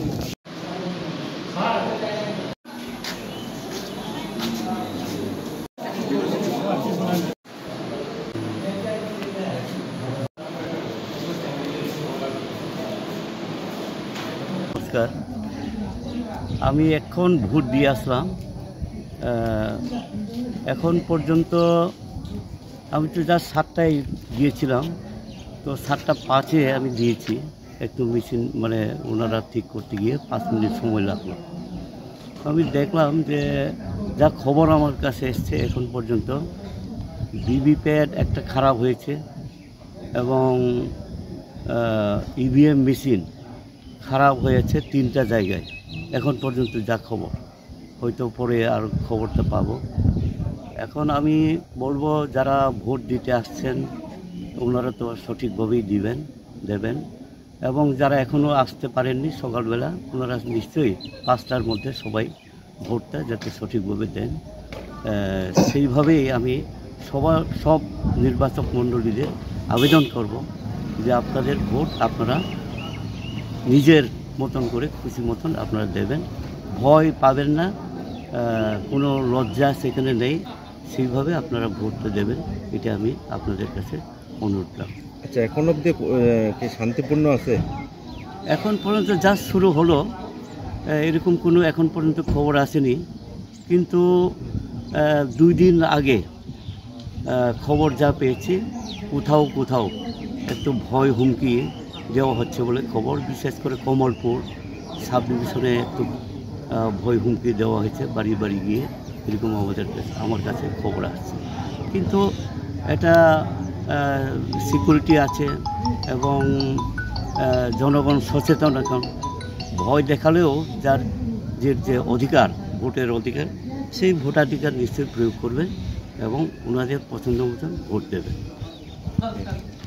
নমস্কার, আমি এখন ভোট দিয়ে আসলাম। এখন পর্যন্ত আমি তো যা 7টায় গিয়েছিলাম, তো 7:05 আমি দিয়েছি। একটু মেশিন ওনারা ঠিক করতে গিয়ে 5 মিনিট সময় লাগলো। আমি দেখলাম যে যা খবর আমার কাছে এসছে এখন পর্যন্ত ভিভিপ্যাট একটা খারাপ হয়েছে এবং ইভিএম মেশিন খারাপ হয়েছে 3টা জায়গায়। এখন পর্যন্ত যা খবর, হয়তো পরে আর খবরটা পাবো। এখন আমি বলবো যারা ভোট দিতে আসছেন ওনারা তো সঠিকভাবেই দেবেন এবং যারা এখনও আসতে পারেননি সকালবেলা ওনারা নিশ্চয়ই 5টার মধ্যে সবাই ভোটটা যাতে সঠিকভাবে দেন, সেইভাবেই আমি সব নির্বাচক মণ্ডলীদের আবেদন করব যে আপনাদের ভোট আপনারা নিজের মতন করে খুশি মতন আপনারা দেবেন, ভয় পাবেন না, কোনো লজ্জা সেখানে নেই, সেইভাবে আপনারা ভোটটা দেবেন, এটা আমি আপনাদের কাছে অনুরোধ রাখব। আচ্ছা, এখন অবধি কি শান্তিপূর্ণ আছে? এখন পর্যন্ত যা শুরু হলো এরকম কোনো এখন পর্যন্ত খবর আসেনি, কিন্তু 2 দিন আগে খবর যা পেয়েছি কোথাও একটু ভয় হুমকি দেওয়া হচ্ছে বলে খবর, বিশেষ করে কমলপুর সাব ডিভিশনে একটু ভয় হুমকি দেওয়া হয়েছে বাড়ি গিয়ে, এরকম আমার কাছে খবর আসছে। কিন্তু এটা সিকিউরিটি আছে এবং জনগণ সচেতন। এখন ভয় দেখালেও যার যে অধিকার, ভোটের অধিকার, সেই ভোটাধিকার নিশ্চয়ই প্রয়োগ করবেন এবং ওনাদের পছন্দ মতন ভোট দেবেন।